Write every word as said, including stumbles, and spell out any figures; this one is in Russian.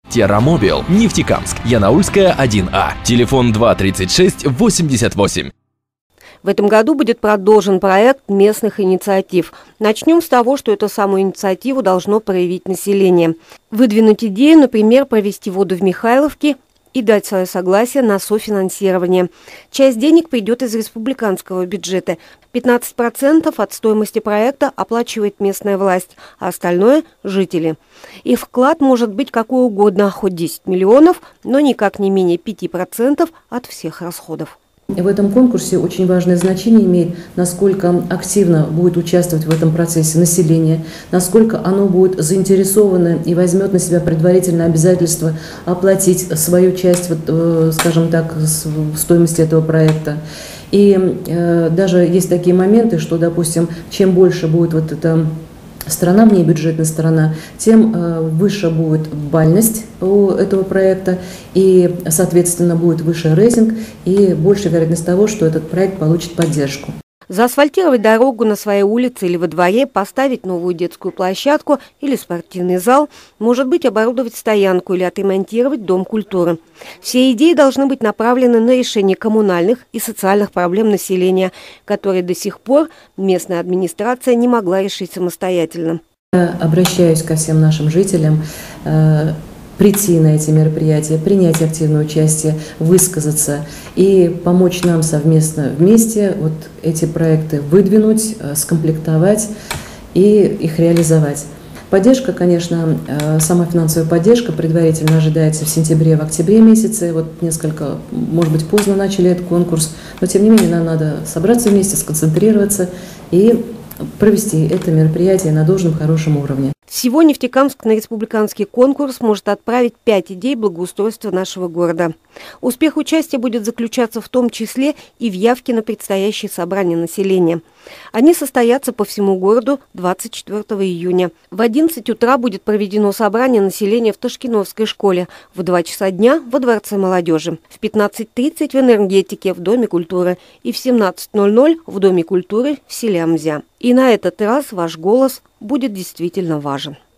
Террамобил, Нефтекамск, Янаульская, один А. Телефон два тридцать шесть восемьдесят восемь. В этом году будет продолжен проект местных инициатив. Начнем с того, что эту самую инициативу должно проявить население. Выдвинуть идею, например, провести воду в Михайловке и дать свое согласие на софинансирование. Часть денег придет из республиканского бюджета. пятнадцать процентов от стоимости проекта оплачивает местная власть, а остальное – жители. Их вклад может быть какой угодно, хоть десять миллионов, но никак не менее пяти процентов от всех расходов. В этом конкурсе очень важное значение имеет, насколько активно будет участвовать в этом процессе население, насколько оно будет заинтересовано и возьмет на себя предварительное обязательство оплатить свою часть, вот, скажем так, стоимости этого проекта. И э, даже есть такие моменты, что, допустим, чем больше будет вот эта страна, внебюджетная сторона, тем э, выше будет бальность у этого проекта, и, соответственно, будет выше рейтинг и больше вероятность того, что этот проект получит поддержку. Заасфальтировать дорогу на своей улице или во дворе, поставить новую детскую площадку или спортивный зал, может быть, оборудовать стоянку или отремонтировать дом культуры. Все идеи должны быть направлены на решение коммунальных и социальных проблем населения, которые до сих пор местная администрация не могла решить самостоятельно. Я обращаюсь ко всем нашим жителям э прийти на эти мероприятия, принять активное участие, высказаться и помочь нам совместно вместе вот эти проекты выдвинуть, скомплектовать и их реализовать. Поддержка, конечно, сама финансовая поддержка предварительно ожидается в сентябре, в октябре месяце. Вот несколько, может быть, поздно начали этот конкурс, но тем не менее нам надо собраться вместе, сконцентрироваться и провести это мероприятие на должном хорошем уровне. Всего Нефтекамск на республиканский конкурс может отправить пять идей благоустройства нашего города. Успех участия будет заключаться в том числе и в явке на предстоящее собрание населения. Они состоятся по всему городу двадцать четвёртого июня. В одиннадцать утра будет проведено собрание населения в Ташкиновской школе, в два часа дня во Дворце молодежи, в пятнадцать тридцать в Энергетике в Доме культуры и в семнадцать ноль ноль в Доме культуры в селе Амзя. И на этот раз ваш голос будет действительно важен.